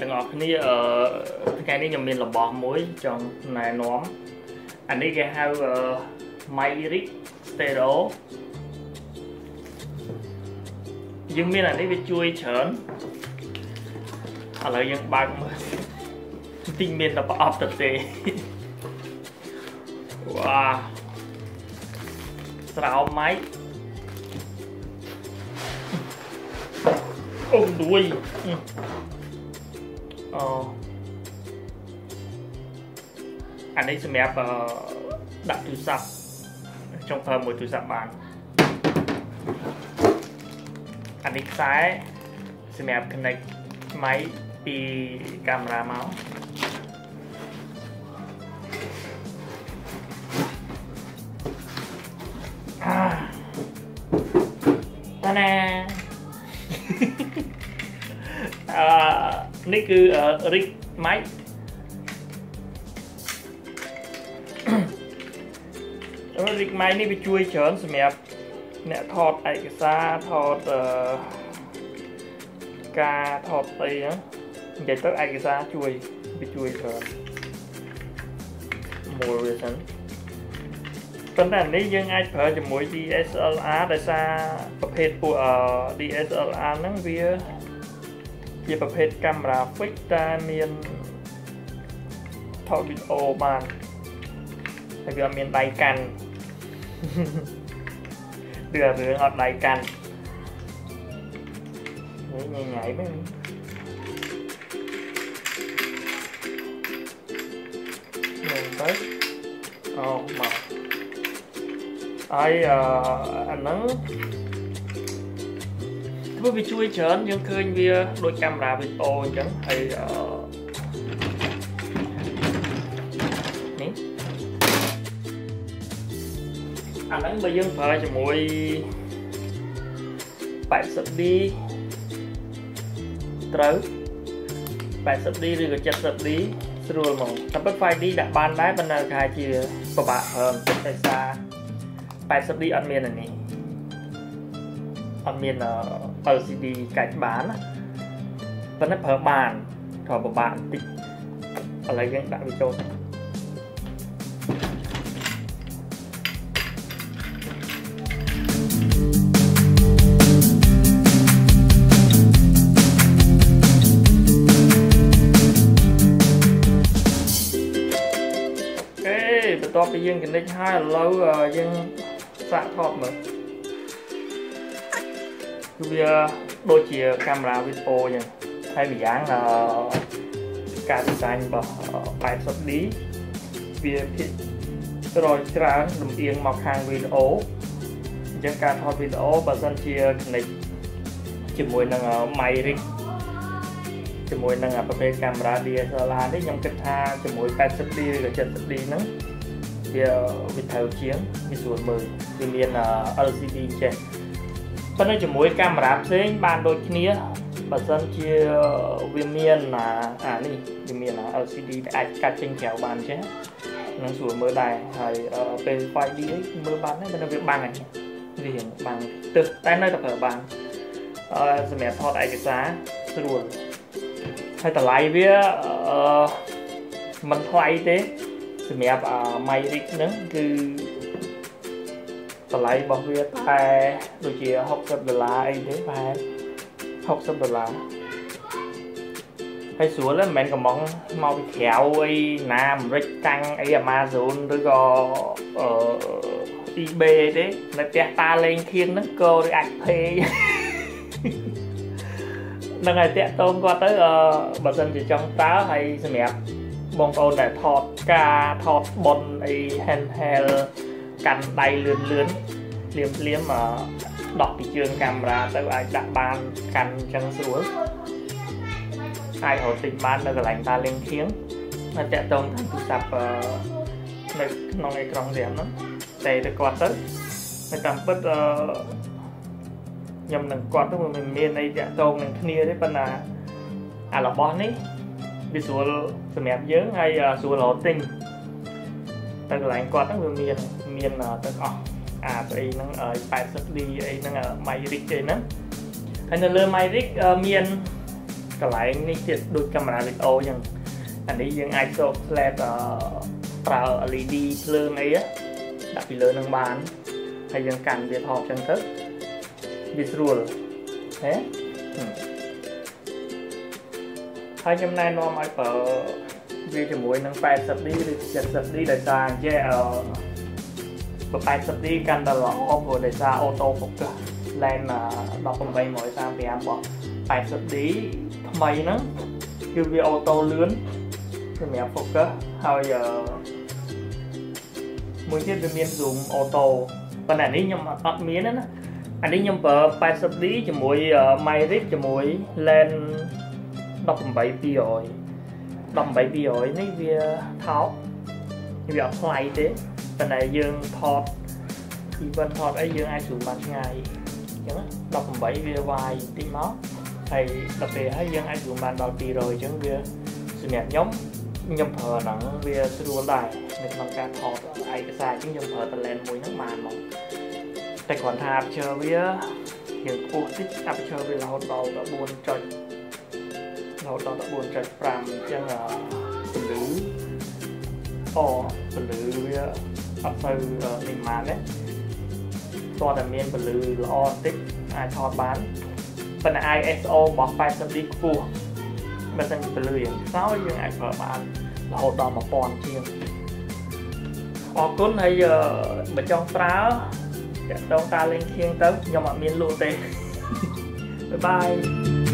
ទាំងអស់គ្នាថ្ងៃនេះខ្ញុំមានរបស់មួយចង់ណែនាំអានេះគេហៅ Myrick Stereo យើងមានអានេះវាជួយច្រើនឥឡូវយើងបើកមើលទីមានតែប្រអប់ទៅទេវ៉ាស្រោមម៉ៃអូដួយអានេះសម្រាប់ដាក់ទូរស័ព្ទចង់ប្រើមួយទូរស័ព្ទបានអានេះខ្សែសម្រាប់ connect ម៉ៃពីកាមេរ៉ាមកតាណានេះគឺ Rick Mic Rick Mic នេះវាជួយច្រើនសម្រាប់អ្នកថតឯកសារថតការថតអីហ្នឹងនិយាយទៅឯកសារជួយច្រើនមួយវាសិនប៉ុន្តែនេះយើងអាចប្រើជាមួយ DSLR ដោយសារប្រភេទពួក DSLR ហ្នឹងវាជាប្រភេទកាមេរ៉ា fix តែមានថតវីដេអូបានហើយវាមានដៃកាន់រឿងអត់ដៃកាន់នេះញ៉ៃមែនទៅអូមកហើយអាហ្នឹងវាជួយច្រើនយើងឃើញវាដូចកាមេរ៉ាវីដេអូអញ្ចឹងហើយនេះអាហ្នឹងបើយើងប្រើជាមួយ 80D ត្រូវ 80D ឬក៏ 70D ស្រួលហ្មងតែពិត 5D ដាក់បានដែរប៉ុន្តែថាជាពិបាកប្រើបន្តិចដោយសារ 80D អត់មានអានេះអត់មាន LCD កាច់បានណាប៉ុន្តែប្រើបានក៏ពិបាកបន្តិចឥឡូវយើងដាក់វាចូលបន្ទាប់ពីយើង connect ហើយឥឡូវយើងសាកថតមើលគឺវាដូចជាកាមេរ៉ាវីដេអូអញ្ចឹងហើយម្យ៉ាងការ design របស់ 80D វាភាគច្រើនលំអៀងមកខាងវីដេអូអញ្ចឹងការថតវីដេអូបើសិនជា connect ជាមួយនឹង Myrick ជាមួយនឹងប្រភេទកាមេរ៉ា DSLR នេះខ្ញុំគិតថាជាមួយ 80D ឬក៏ 70D ហ្នឹងវាត្រូវជាងវាស្រួលមើលវាមាន LCD ចេះប៉ុន្តែជាមួយកាមេរ៉ាផ្សេងបានដូចគ្នាបើសិនជាវាមាននេះវាមាន LCD ដែលអាចកាត់ចេញក្រៅបានចេះនឹងស្រួលមើលដែរហើយពេល 5D មើលបានដែរប៉ុន្តែវាបាំងវារៀងបាំងទឹកតែនៅតែប្រើបានសម្រាប់ថតឯកសារស្រួលហើយតម្លៃវាមិនថ្លៃទេសម្រាប់ Myrick ហ្នឹងគឺតម្លៃរបស់វាតែដូចជា$60អីទេប្រហែល$60ហើយស្រួលហ្នឹងមិនមែនកំងមកពីក្រៅអីណាអាមេរិកតាំងអី Amazon ឬក៏ eBay ទេនៅផ្ទះតាលេងខៀងហ្នឹងក៏ឬអាច pay នឹងឲ្យតាក់ទងគាត់ទៅបើសិនជាចង់ប្រើហើយសម្រាប់បងប្អូនដែលថតការថតប៉ុនអី handheld កាន់ដៃលឿនភ្លាមដកពីជើងកាមេរ៉ាទៅអាចដាក់បានកាន់អញ្ចឹងស្រួលអាចរកទិញបាននៅកន្លែងតាលេងខៀងហើយតាក់ទងតាមទូរស័ព្ទនៅក្នុងអេក្រង់រៀមហ្នឹងតែទៅគាត់ទៅតែតាមពិតខ្ញុំនឹងគាត់ទៅមិនមានអីតាក់ទងនឹងគ្នាទេប៉ុន្តែអារបស់នេះវាស្រួលសម្រាប់យើងហើយស្រួលរកទិញទៅកន្លែងគាត់ហ្នឹងវាមានទាំងអស់ស្អីហ្នឹង 80D អីហ្នឹង Myrick ទេហ្នឹងហើយនៅលើ Myrick មាន cái lại ní tiệt đôi camera video chẳng anh ấy dương ai so flatប្រើ LED ភ្លើងអីដាក់ពីលើនឹងបានហើយយើងកាន់វាថតចឹងទៅវាស្រួលហេហើយខ្ញុំណែនាំឲ្យប្រើវាជាមួយនឹង 80D ឬ 70D ដោយសារអញ្ចឹង80D កាន់តែល្អព្រោះដោយសារ auto focus lens 1835របស់ 80D ថ្មីហ្នឹងគឺវា auto លឿនសម្រាប់ focus ហើយមួយទៀតវាមាន zoom auto ប៉ុន្តែនេះខ្ញុំអត់មានណាអានេះខ្ញុំប្រើ 80D ជាមួយ Myrick ជាមួយ lens 18200នេះវាថោកវាអត់ថ្លៃទេប៉ុន្តែយើងថត event ថតអីយើងអាច zoom បានឆ្ងាយអញ្ចឹង18វាវាយបន្តិចមកហើយដល់ពេលហើយយើងអាច zoom បានដល់200អញ្ចឹងវាសម្រាប់ខ្ញុំប្រើហ្នឹងវាស្រួលដែរនៅក្នុងការថតឯកសារអញ្ចឹងខ្ញុំប្រើតែ lens មួយហ្នឹងបានមកតែគ្រាន់ថា aperture វាយើងខ្ពស់តិច aperture វារហូតដល់ 14.5 អញ្ចឹងពលឺវាអត់ទៅនេះបានទេតើតែមានពលឺល្អបន្តិចអាចថតបានប៉ុន្តែ ISO របស់ 80D ខ្ពស់បើមិនពលឺយ៉ាងខ្សោយយើងអាចប្រើបានរហូតដល់ 1000 ជាងអរគុណហើយបើចង់ប្រើតាក់ទងការលេងធៀងទៅខ្ញុំអត់មានលក់ទេបាយបាយ